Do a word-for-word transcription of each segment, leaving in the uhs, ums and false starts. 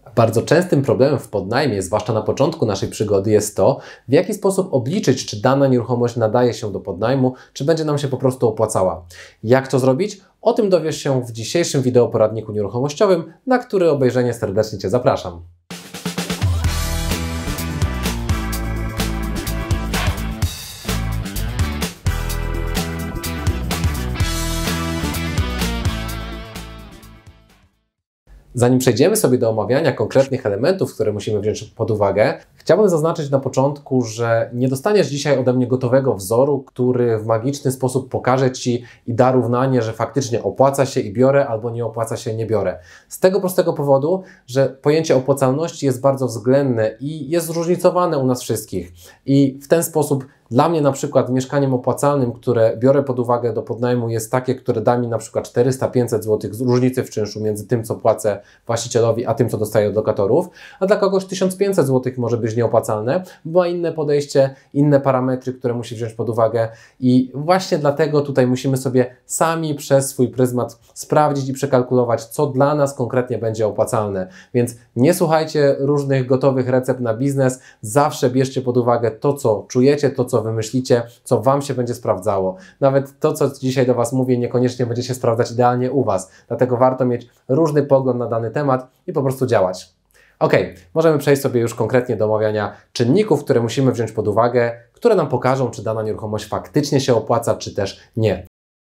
Bardzo częstym problemem w podnajmie, zwłaszcza na początku naszej przygody, jest to, w jaki sposób obliczyć, czy dana nieruchomość nadaje się do podnajmu, czy będzie nam się po prostu opłacała. Jak to zrobić? O tym dowiesz się w dzisiejszym wideoporadniku nieruchomościowym, na który obejrzenie serdecznie Cię zapraszam. Zanim przejdziemy sobie do omawiania konkretnych elementów, które musimy wziąć pod uwagę, chciałbym zaznaczyć na początku, że nie dostaniesz dzisiaj ode mnie gotowego wzoru, który w magiczny sposób pokaże Ci i da równanie, że faktycznie opłaca się i biorę, albo nie opłaca się, nie biorę. Z tego prostego powodu, że pojęcie opłacalności jest bardzo względne i jest zróżnicowane u nas wszystkich. I w ten sposób dla mnie na przykład mieszkaniem opłacalnym, które biorę pod uwagę do podnajmu, jest takie, które da mi na przykład czterysta do pięciuset złotych różnicy w czynszu między tym, co płacę właścicielowi, a tym, co dostaję od lokatorów, a dla kogoś tysiąc pięćset złotych może być nieopłacalne, bo ma inne podejście, inne parametry, które musi wziąć pod uwagę i właśnie dlatego tutaj musimy sobie sami przez swój pryzmat sprawdzić i przekalkulować, co dla nas konkretnie będzie opłacalne. Więc nie słuchajcie różnych gotowych recept na biznes, zawsze bierzcie pod uwagę to, co czujecie, to, co wymyślicie, co Wam się będzie sprawdzało. Nawet to, co dzisiaj do Was mówię, niekoniecznie będzie się sprawdzać idealnie u Was. Dlatego warto mieć różny pogląd na dany temat i po prostu działać. Ok, możemy przejść sobie już konkretnie do omawiania czynników, które musimy wziąć pod uwagę, które nam pokażą, czy dana nieruchomość faktycznie się opłaca, czy też nie.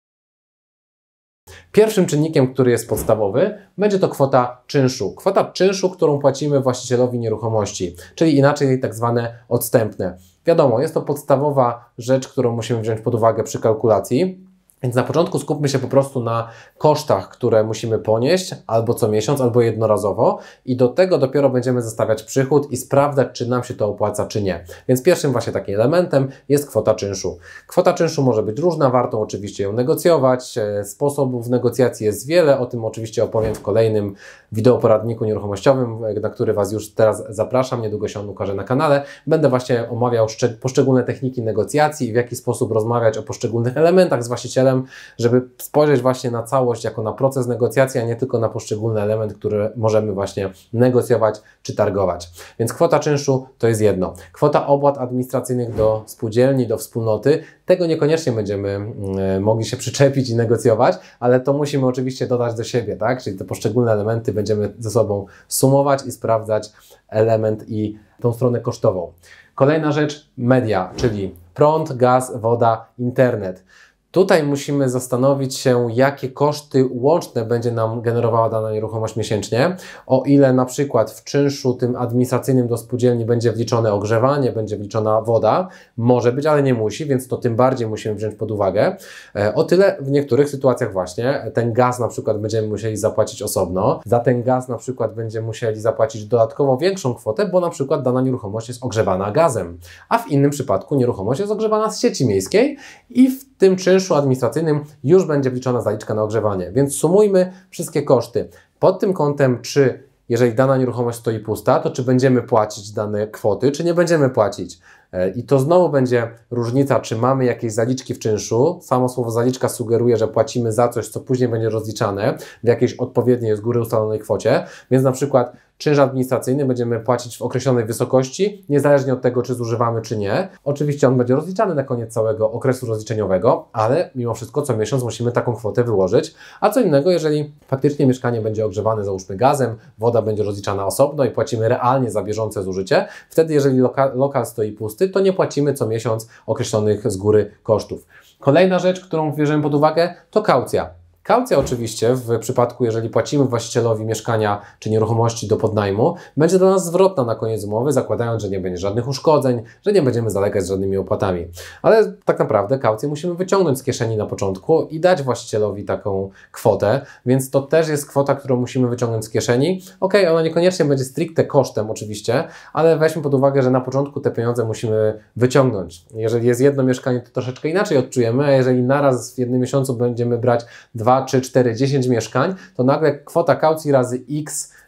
Pierwszym czynnikiem, który jest podstawowy, będzie to kwota czynszu. Kwota czynszu, którą płacimy właścicielowi nieruchomości, czyli inaczej tak zwane odstępne. Wiadomo, jest to podstawowa rzecz, którą musimy wziąć pod uwagę przy kalkulacji. Więc na początku skupmy się po prostu na kosztach, które musimy ponieść albo co miesiąc, albo jednorazowo i do tego dopiero będziemy zostawiać przychód i sprawdzać, czy nam się to opłaca, czy nie. Więc pierwszym właśnie takim elementem jest kwota czynszu. Kwota czynszu może być różna, warto oczywiście ją negocjować. Sposobów negocjacji jest wiele, o tym oczywiście opowiem w kolejnym wideoporadniku nieruchomościowym, na który Was już teraz zapraszam, niedługo się on ukaże na kanale. Będę właśnie omawiał poszczególne techniki negocjacji i w jaki sposób rozmawiać o poszczególnych elementach z właścicielem, żeby spojrzeć właśnie na całość jako na proces negocjacji, a nie tylko na poszczególny element, który możemy właśnie negocjować czy targować. Więc kwota czynszu to jest jedno. Kwota opłat administracyjnych do spółdzielni, do wspólnoty, tego niekoniecznie będziemy y, mogli się przyczepić i negocjować, ale to musimy oczywiście dodać do siebie, tak? Czyli te poszczególne elementy będziemy ze sobą sumować i sprawdzać element i tą stronę kosztową. Kolejna rzecz, media, czyli prąd, gaz, woda, internet. Tutaj musimy zastanowić się, jakie koszty łączne będzie nam generowała dana nieruchomość miesięcznie. O ile na przykład w czynszu tym administracyjnym do spółdzielni będzie wliczone ogrzewanie, będzie wliczona woda, może być, ale nie musi, więc to tym bardziej musimy wziąć pod uwagę. O tyle w niektórych sytuacjach właśnie ten gaz na przykład będziemy musieli zapłacić osobno. Za ten gaz na przykład będziemy musieli zapłacić dodatkowo większą kwotę, bo na przykład dana nieruchomość jest ogrzewana gazem, a w innym przypadku nieruchomość jest ogrzewana z sieci miejskiej i w tym czynszu administracyjnym już będzie wliczona zaliczka na ogrzewanie. Więc sumujmy wszystkie koszty. Pod tym kątem, czy jeżeli dana nieruchomość stoi pusta, to czy będziemy płacić dane kwoty, czy nie będziemy płacić. I to znowu będzie różnica, czy mamy jakieś zaliczki w czynszu. Samo słowo zaliczka sugeruje, że płacimy za coś, co później będzie rozliczane w jakiejś odpowiedniej z góry ustalonej kwocie. Więc na przykład czynsz administracyjny będziemy płacić w określonej wysokości, niezależnie od tego, czy zużywamy, czy nie. Oczywiście on będzie rozliczany na koniec całego okresu rozliczeniowego, ale mimo wszystko co miesiąc musimy taką kwotę wyłożyć. A co innego, jeżeli faktycznie mieszkanie będzie ogrzewane, załóżmy gazem, woda będzie rozliczana osobno i płacimy realnie za bieżące zużycie, wtedy jeżeli loka lokal stoi pusty, to nie płacimy co miesiąc określonych z góry kosztów. Kolejna rzecz, którą bierzemy pod uwagę, to kaucja. Kaucja oczywiście w przypadku, jeżeli płacimy właścicielowi mieszkania czy nieruchomości do podnajmu, będzie dla nas zwrotna na koniec umowy, zakładając, że nie będzie żadnych uszkodzeń, że nie będziemy zalegać z żadnymi opłatami. Ale tak naprawdę kaucję musimy wyciągnąć z kieszeni na początku i dać właścicielowi taką kwotę, więc to też jest kwota, którą musimy wyciągnąć z kieszeni. Ok, ona niekoniecznie będzie stricte kosztem oczywiście, ale weźmy pod uwagę, że na początku te pieniądze musimy wyciągnąć. Jeżeli jest jedno mieszkanie, to troszeczkę inaczej odczujemy, a jeżeli naraz w jednym miesiącu będziemy brać dwa, trzy, cztery, dziesięć mieszkań, to nagle kwota kaucji razy X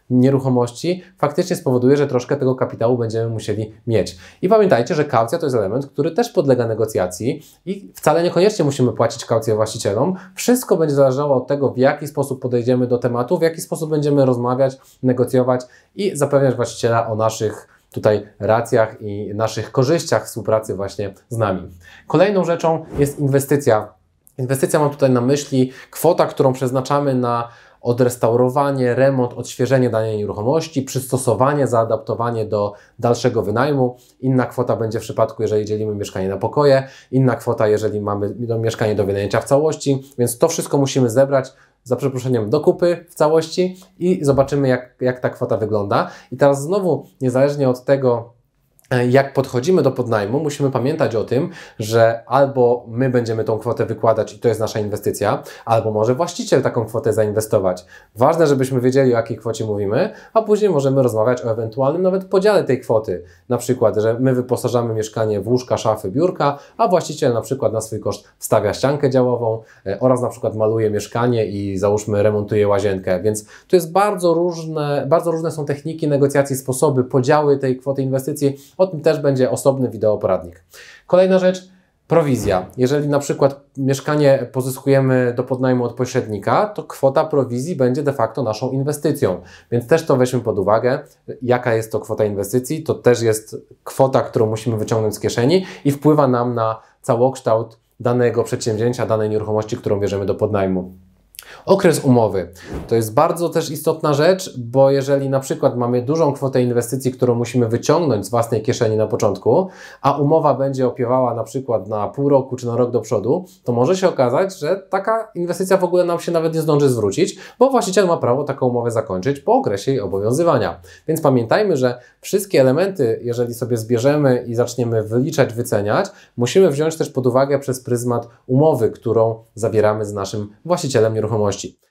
nieruchomości faktycznie spowoduje, że troszkę tego kapitału będziemy musieli mieć. I pamiętajcie, że kaucja to jest element, który też podlega negocjacji i wcale niekoniecznie musimy płacić kaucję właścicielom. Wszystko będzie zależało od tego, w jaki sposób podejdziemy do tematu, w jaki sposób będziemy rozmawiać, negocjować i zapewniać właściciela o naszych tutaj racjach i naszych korzyściach współpracy właśnie z nami. Kolejną rzeczą jest inwestycja. Inwestycja mam tutaj na myśli kwota, którą przeznaczamy na odrestaurowanie, remont, odświeżenie danej nieruchomości, przystosowanie, zaadaptowanie do dalszego wynajmu. Inna kwota będzie w przypadku, jeżeli dzielimy mieszkanie na pokoje, inna kwota, jeżeli mamy mieszkanie do wynajęcia w całości, więc to wszystko musimy zebrać, za przeproszeniem, do kupy w całości i zobaczymy, jak, jak ta kwota wygląda. I teraz znowu, niezależnie od tego, jak podchodzimy do podnajmu, musimy pamiętać o tym, że albo my będziemy tą kwotę wykładać i to jest nasza inwestycja, albo może właściciel taką kwotę zainwestować. Ważne, żebyśmy wiedzieli, o jakiej kwocie mówimy, a później możemy rozmawiać o ewentualnym nawet podziale tej kwoty. Na przykład, że my wyposażamy mieszkanie w łóżka, szafy, biurka, a właściciel na przykład na swój koszt wstawia ściankę działową e, oraz na przykład maluje mieszkanie i załóżmy remontuje łazienkę. Więc tu jest bardzo różne, bardzo różne są techniki negocjacji, sposoby, podziały tej kwoty inwestycji. O tym też będzie osobny wideoporadnik. Kolejna rzecz, prowizja. Jeżeli na przykład mieszkanie pozyskujemy do podnajmu od pośrednika, to kwota prowizji będzie de facto naszą inwestycją. Więc też to weźmy pod uwagę, jaka jest to kwota inwestycji. To też jest kwota, którą musimy wyciągnąć z kieszeni i wpływa nam na całokształt danego przedsięwzięcia, danej nieruchomości, którą bierzemy do podnajmu. Okres umowy. To jest bardzo też istotna rzecz, bo jeżeli na przykład mamy dużą kwotę inwestycji, którą musimy wyciągnąć z własnej kieszeni na początku, a umowa będzie opiewała na przykład na pół roku czy na rok do przodu, to może się okazać, że taka inwestycja w ogóle nam się nawet nie zdąży zwrócić, bo właściciel ma prawo taką umowę zakończyć po okresie jej obowiązywania. Więc pamiętajmy, że wszystkie elementy, jeżeli sobie zbierzemy i zaczniemy wyliczać, wyceniać, musimy wziąć też pod uwagę przez pryzmat umowy, którą zawieramy z naszym właścicielem nieruchomości.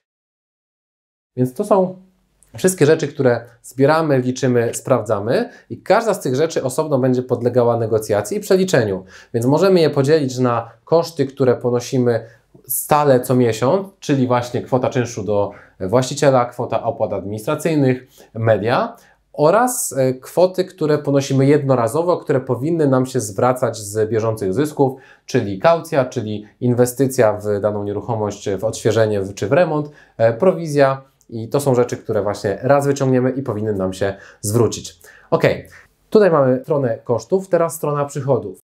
Więc to są wszystkie rzeczy, które zbieramy, liczymy, sprawdzamy i każda z tych rzeczy osobno będzie podlegała negocjacji i przeliczeniu. Więc możemy je podzielić na koszty, które ponosimy stale co miesiąc, czyli właśnie kwota czynszu do właściciela, kwota opłat administracyjnych, media, oraz kwoty, które ponosimy jednorazowo, które powinny nam się zwracać z bieżących zysków, czyli kaucja, czyli inwestycja w daną nieruchomość, w odświeżenie czy w remont, prowizja i to są rzeczy, które właśnie raz wyciągniemy i powinny nam się zwrócić. Ok, tutaj mamy stronę kosztów, teraz strona przychodów.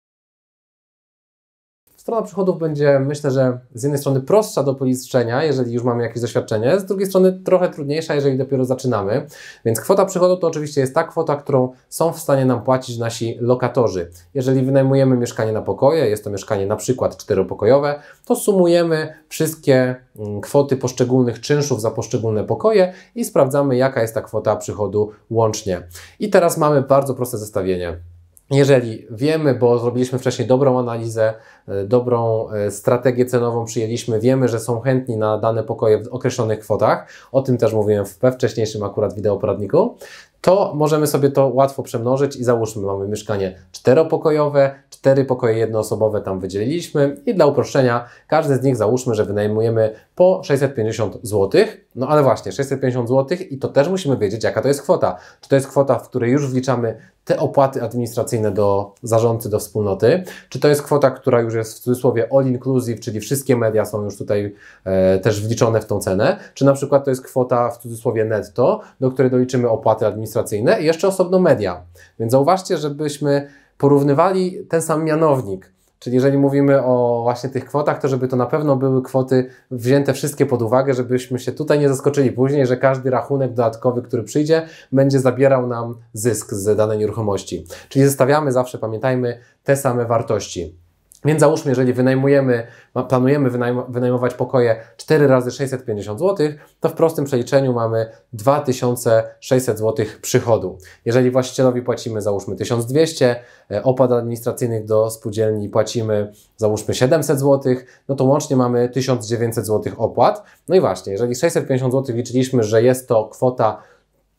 Strona przychodów będzie, myślę, że z jednej strony prostsza do policzenia, jeżeli już mamy jakieś doświadczenie, z drugiej strony trochę trudniejsza, jeżeli dopiero zaczynamy. Więc kwota przychodu to oczywiście jest ta kwota, którą są w stanie nam płacić nasi lokatorzy. Jeżeli wynajmujemy mieszkanie na pokoje, jest to mieszkanie na przykład czteropokojowe, to sumujemy wszystkie kwoty poszczególnych czynszów za poszczególne pokoje i sprawdzamy, jaka jest ta kwota przychodu łącznie. I teraz mamy bardzo proste zestawienie. Jeżeli wiemy, bo zrobiliśmy wcześniej dobrą analizę, dobrą strategię cenową przyjęliśmy, wiemy, że są chętni na dane pokoje w określonych kwotach, o tym też mówiłem we wcześniejszym akurat wideoporadniku, to możemy sobie to łatwo przemnożyć i załóżmy, mamy mieszkanie czteropokojowe, cztery pokoje jednoosobowe tam wydzieliliśmy i dla uproszczenia każdy z nich załóżmy, że wynajmujemy po sześćset pięćdziesiąt złotych. No ale właśnie, sześćset pięćdziesiąt złotych i to też musimy wiedzieć, jaka to jest kwota. Czy to jest kwota, w której już wliczamy te opłaty administracyjne do zarządcy, do wspólnoty, czy to jest kwota, która już jest w cudzysłowie all inclusive, czyli wszystkie media są już tutaj e, też wliczone w tą cenę, czy na przykład to jest kwota w cudzysłowie netto, do której doliczymy opłaty administracyjne i jeszcze osobno media. Więc zauważcie, żebyśmy porównywali ten sam mianownik. Czyli jeżeli mówimy o właśnie tych kwotach, to żeby to na pewno były kwoty wzięte wszystkie pod uwagę, żebyśmy się tutaj nie zaskoczyli później, że każdy rachunek dodatkowy, który przyjdzie, będzie zabierał nam zysk z danej nieruchomości. Czyli zestawiamy zawsze, pamiętajmy, te same wartości. Więc załóżmy, jeżeli wynajmujemy, planujemy wynajm wynajmować pokoje cztery razy sześćset pięćdziesiąt złotych, to w prostym przeliczeniu mamy dwa tysiące sześćset złotych przychodu. Jeżeli właścicielowi płacimy załóżmy tysiąc dwieście, opłat administracyjnych do spółdzielni płacimy załóżmy siedemset złotych, no to łącznie mamy tysiąc dziewięćset złotych opłat. No i właśnie, jeżeli sześćset pięćdziesiąt złotych liczyliśmy, że jest to kwota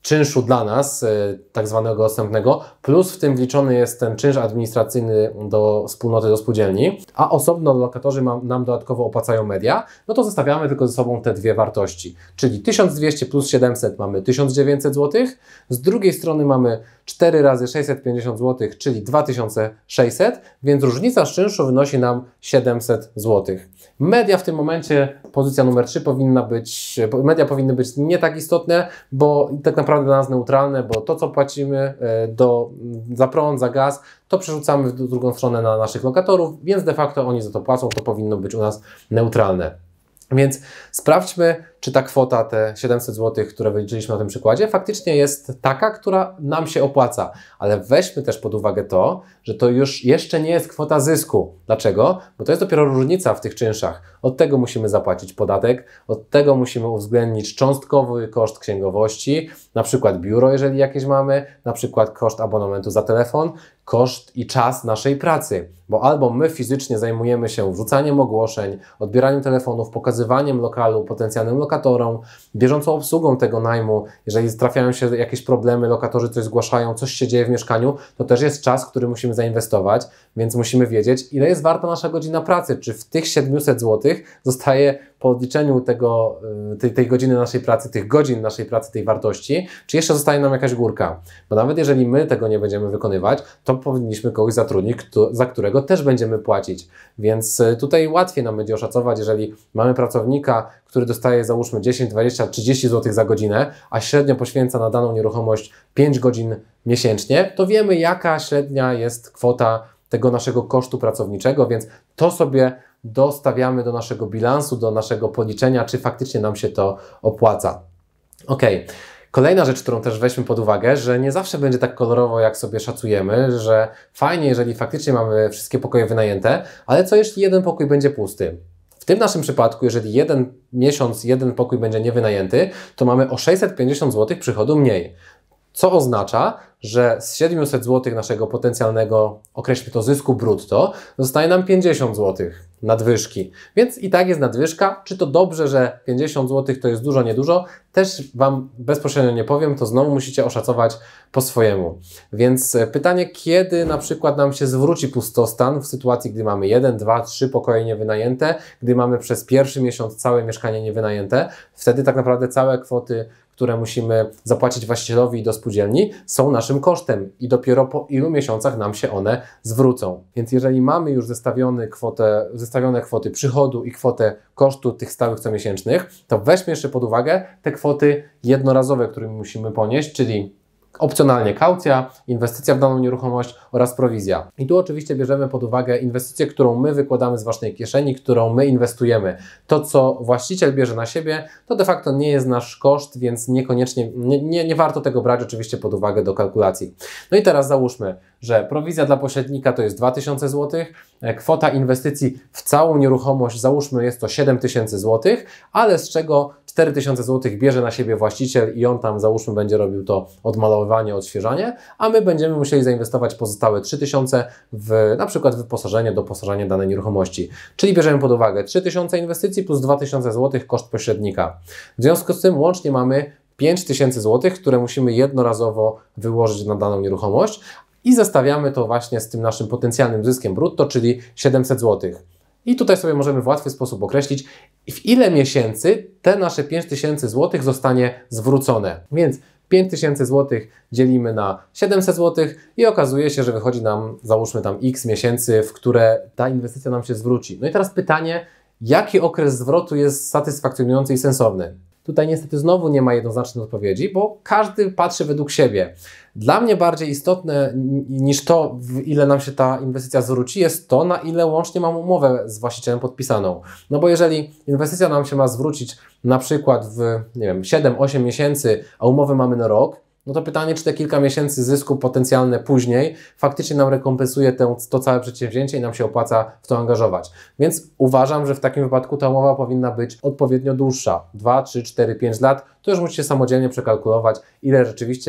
czynszu dla nas, tak zwanego odstępnego, plus w tym wliczony jest ten czynsz administracyjny do wspólnoty, do spółdzielni, a osobno lokatorzy nam dodatkowo opłacają media, no to zostawiamy tylko ze sobą te dwie wartości. Czyli tysiąc dwieście plus siedemset mamy tysiąc dziewięćset złotych, z drugiej strony mamy cztery razy sześćset pięćdziesiąt złotych, czyli dwa tysiące sześćset, więc różnica z czynszu wynosi nam siedemset złotych. Media w tym momencie, pozycja numer trzy powinna być, media powinny być nie tak istotne, bo tak naprawdę dla nas neutralne, bo to, co płacimy do, za prąd, za gaz, to przerzucamy w drugą stronę na naszych lokatorów, więc de facto oni za to płacą, to powinno być u nas neutralne. Więc sprawdźmy, czy ta kwota, te siedemset złotych, które wyliczyliśmy na tym przykładzie, faktycznie jest taka, która nam się opłaca. Ale weźmy też pod uwagę to, że to już jeszcze nie jest kwota zysku. Dlaczego? Bo to jest dopiero różnica w tych czynszach. Od tego musimy zapłacić podatek, od tego musimy uwzględnić cząstkowy koszt księgowości, na przykład biuro, jeżeli jakieś mamy, na przykład koszt abonamentu za telefon, koszt i czas naszej pracy. Bo albo my fizycznie zajmujemy się wrzucaniem ogłoszeń, odbieraniem telefonów, pokazywaniem lokalu potencjalnym lokatorom, bieżącą obsługą tego najmu. Jeżeli trafiają się jakieś problemy, lokatorzy coś zgłaszają, coś się dzieje w mieszkaniu, to też jest czas, który musimy zainwestować, więc musimy wiedzieć, ile jest warta nasza godzina pracy. Czy w tych siedemset złotych zostaje po odliczeniu tego, tej, tej godziny naszej pracy, tych godzin naszej pracy, tej wartości, czy jeszcze zostaje nam jakaś górka. Bo nawet jeżeli my tego nie będziemy wykonywać, to powinniśmy kogoś zatrudnić, kto, za którego też będziemy płacić. Więc tutaj łatwiej nam będzie oszacować, jeżeli mamy pracownika, który dostaje załóżmy dziesięć, dwadzieścia, trzydzieści złotych za godzinę, a średnio poświęca na daną nieruchomość pięć godzin miesięcznie, to wiemy, jaka średnia jest kwota tego naszego kosztu pracowniczego, więc to sobie dostawiamy do naszego bilansu, do naszego policzenia, czy faktycznie nam się to opłaca. Ok. Kolejna rzecz, którą też weźmy pod uwagę, że nie zawsze będzie tak kolorowo, jak sobie szacujemy, że fajnie, jeżeli faktycznie mamy wszystkie pokoje wynajęte, ale co jeśli jeden pokój będzie pusty? W tym naszym przypadku, jeżeli jeden miesiąc, jeden pokój będzie niewynajęty, to mamy o sześćset pięćdziesiąt złotych przychodu mniej. Co oznacza, że z siedemset złotych naszego potencjalnego, określmy to, zysku brutto, zostaje nam pięćdziesiąt złotych nadwyżki. Więc i tak jest nadwyżka. Czy to dobrze, że pięćdziesiąt złotych to jest dużo, niedużo? Też Wam bezpośrednio nie powiem, to znowu musicie oszacować po swojemu. Więc pytanie, kiedy na przykład nam się zwróci pustostan w sytuacji, gdy mamy jeden, dwa, trzy pokoje niewynajęte, gdy mamy przez pierwszy miesiąc całe mieszkanie niewynajęte, wtedy tak naprawdę całe kwoty, które musimy zapłacić właścicielowi do spółdzielni, są naszym kosztem i dopiero po ilu miesiącach nam się one zwrócą. Więc jeżeli mamy już zestawione kwotę, zestawione kwoty przychodu i kwotę kosztu tych stałych comiesięcznych, to weźmy jeszcze pod uwagę te kwoty jednorazowe, które musimy ponieść, czyli opcjonalnie kaucja, inwestycja w daną nieruchomość oraz prowizja. I tu oczywiście bierzemy pod uwagę inwestycję, którą my wykładamy z własnej kieszeni, którą my inwestujemy. To, co właściciel bierze na siebie, to de facto nie jest nasz koszt, więc niekoniecznie, nie, nie, nie warto tego brać oczywiście pod uwagę do kalkulacji. No i teraz załóżmy, że prowizja dla pośrednika to jest dwa tysiące złotych, kwota inwestycji w całą nieruchomość, załóżmy, jest to siedem tysięcy złotych, ale z czego cztery tysiące złotych bierze na siebie właściciel i on tam, załóżmy, będzie robił to odmalowywanie, odświeżanie, a my będziemy musieli zainwestować pozostałe trzy tysiące w na przykład wyposażenie, doposażenie danej nieruchomości. Czyli bierzemy pod uwagę trzy tysiące inwestycji plus dwa tysiące złotych koszt pośrednika. W związku z tym łącznie mamy pięć tysięcy złotych, które musimy jednorazowo wyłożyć na daną nieruchomość i zestawiamy to właśnie z tym naszym potencjalnym zyskiem brutto, czyli siedemset złotych. I tutaj sobie możemy w łatwy sposób określić, w ile miesięcy te nasze pięć tysięcy złotych zostanie zwrócone. Więc pięć tysięcy złotych dzielimy na siedemset złotych i okazuje się, że wychodzi nam, załóżmy tam x miesięcy, w które ta inwestycja nam się zwróci. No i teraz pytanie, jaki okres zwrotu jest satysfakcjonujący i sensowny? Tutaj niestety znowu nie ma jednoznacznej odpowiedzi, bo każdy patrzy według siebie. Dla mnie bardziej istotne niż to, w ile nam się ta inwestycja zwróci, jest to, na ile łącznie mam umowę z właścicielem podpisaną. No bo jeżeli inwestycja nam się ma zwrócić na przykład w, nie wiem, siedem osiem miesięcy, a umowę mamy na rok, no to pytanie, czy te kilka miesięcy zysku potencjalne później faktycznie nam rekompensuje to, to całe przedsięwzięcie i nam się opłaca w to angażować. Więc uważam, że w takim wypadku ta umowa powinna być odpowiednio dłuższa. dwa, trzy, cztery, pięć lat. To już musicie samodzielnie przekalkulować, ile rzeczywiście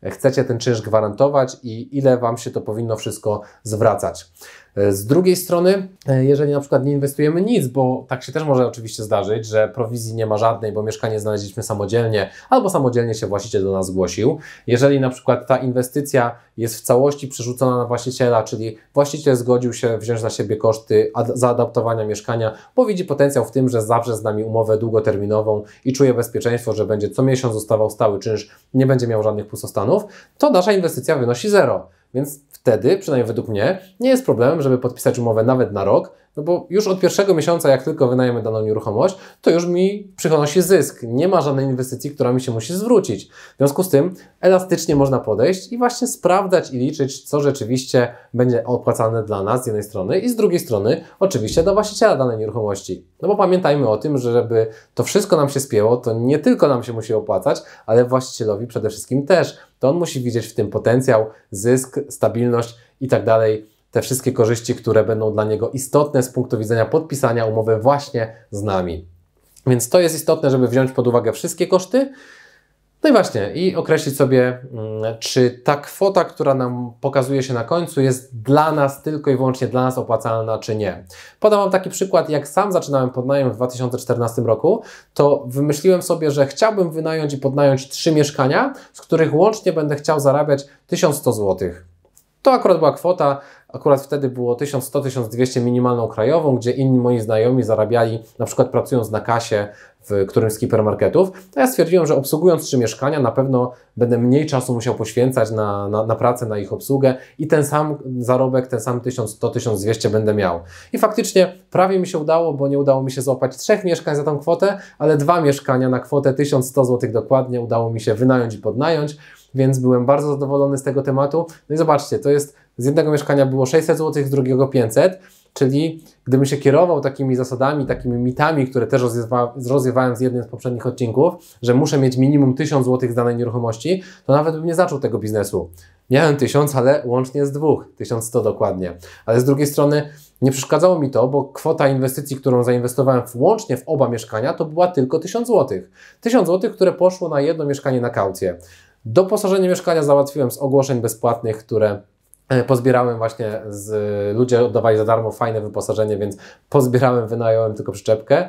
chcecie ten czynsz gwarantować i ile Wam się to powinno wszystko zwracać. Z drugiej strony, jeżeli na przykład nie inwestujemy nic, bo tak się też może oczywiście zdarzyć, że prowizji nie ma żadnej, bo mieszkanie znaleźliśmy samodzielnie, albo samodzielnie się właściciel do nas zgłosił. Jeżeli na przykład ta inwestycja jest w całości przerzucona na właściciela, czyli właściciel zgodził się wziąć na siebie koszty zaadaptowania mieszkania, bo widzi potencjał w tym, że zawrze z nami umowę długoterminową i czuje bezpieczeństwo, że będzie co miesiąc dostawał stały czynsz, nie będzie miał żadnych pustostanów, to nasza inwestycja wynosi zero. Więc wtedy, przynajmniej według mnie, nie jest problemem, żeby podpisać umowę nawet na rok, no bo już od pierwszego miesiąca, jak tylko wynajmę daną nieruchomość, to już mi przynosi zysk. Nie ma żadnej inwestycji, która mi się musi zwrócić. W związku z tym elastycznie można podejść i właśnie sprawdzać i liczyć, co rzeczywiście będzie opłacalne dla nas z jednej strony i z drugiej strony oczywiście dla właściciela danej nieruchomości. No bo pamiętajmy o tym, że żeby to wszystko nam się spięło, to nie tylko nam się musi opłacać, ale właścicielowi przede wszystkim też. To on musi widzieć w tym potencjał, zysk, stabilność i tak dalej. Te wszystkie korzyści, które będą dla niego istotne z punktu widzenia podpisania umowy właśnie z nami. Więc to jest istotne, żeby wziąć pod uwagę wszystkie koszty. No i właśnie, i określić sobie, czy ta kwota, która nam pokazuje się na końcu, jest dla nas, tylko i wyłącznie dla nas opłacalna, czy nie. Podam Wam taki przykład, jak sam zaczynałem podnajem w dwa tysiące czternastym roku, to wymyśliłem sobie, że chciałbym wynająć i podnająć trzy mieszkania, z których łącznie będę chciał zarabiać tysiąc sto złotych. To akurat była kwota, akurat wtedy było tysiąc sto do tysiąc dwieście minimalną krajową, gdzie inni moi znajomi zarabiali, na przykład pracując na kasie w którymś z hipermarketów. To ja stwierdziłem, że obsługując trzy mieszkania na pewno będę mniej czasu musiał poświęcać na, na, na pracę, na ich obsługę i ten sam zarobek, ten sam tysiąc sto do tysiąc dwieście będę miał. I faktycznie prawie mi się udało, bo nie udało mi się złapać trzech mieszkań za tą kwotę, ale dwa mieszkania na kwotę tysiąc sto złotych dokładnie udało mi się wynająć i podnająć. Więc byłem bardzo zadowolony z tego tematu. No i zobaczcie, to jest, z jednego mieszkania było sześćset złotych, z drugiego pięćset, czyli gdybym się kierował takimi zasadami, takimi mitami, które też rozwiewa, rozwiewałem z jednym z poprzednich odcinków, że muszę mieć minimum tysiąc złotych z danej nieruchomości, to nawet bym nie zaczął tego biznesu. Miałem tysiąc, ale łącznie z dwóch, tysiąc sto dokładnie. Ale z drugiej strony nie przeszkadzało mi to, bo kwota inwestycji, którą zainwestowałem łącznie w oba mieszkania, to była tylko tysiąc złotych. tysiąc złotych, które poszło na jedno mieszkanie na kaucję. Doposażenie mieszkania załatwiłem z ogłoszeń bezpłatnych, które pozbierałem właśnie, z, ludzie oddawali za darmo fajne wyposażenie, więc pozbierałem, wynająłem tylko przyczepkę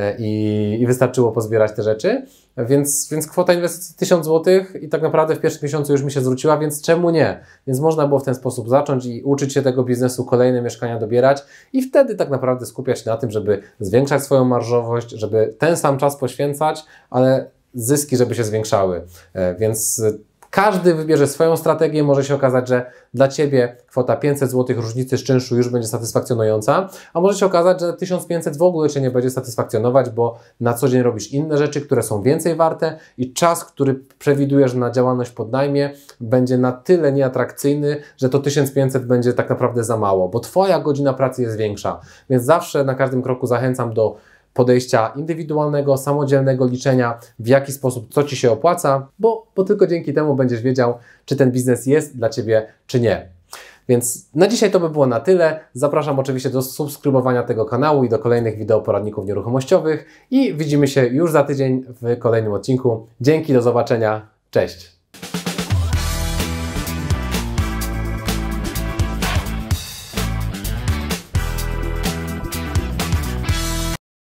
i, i wystarczyło pozbierać te rzeczy, więc, więc kwota inwestycji tysiąc złotych i tak naprawdę w pierwszym miesiącu już mi się zwróciła, więc czemu nie? Więc można było w ten sposób zacząć i uczyć się tego biznesu, kolejne mieszkania dobierać i wtedy tak naprawdę skupiać się na tym, żeby zwiększać swoją marżowość, żeby ten sam czas poświęcać, ale zyski, żeby się zwiększały, więc każdy wybierze swoją strategię, może się okazać, że dla Ciebie kwota pięćset złotych różnicy z czynszu już będzie satysfakcjonująca, a może się okazać, że tysiąc pięćset w ogóle Cię nie będzie satysfakcjonować, bo na co dzień robisz inne rzeczy, które są więcej warte i czas, który przewidujesz na działalność podnajmie, będzie na tyle nieatrakcyjny, że to tysiąc pięćset będzie tak naprawdę za mało, bo Twoja godzina pracy jest większa, więc zawsze na każdym kroku zachęcam do podejścia indywidualnego, samodzielnego liczenia, w jaki sposób, co Ci się opłaca, bo, bo tylko dzięki temu będziesz wiedział, czy ten biznes jest dla Ciebie, czy nie. Więc na dzisiaj to by było na tyle. Zapraszam oczywiście do subskrybowania tego kanału i do kolejnych wideo poradników nieruchomościowych i widzimy się już za tydzień w kolejnym odcinku. Dzięki, do zobaczenia, cześć!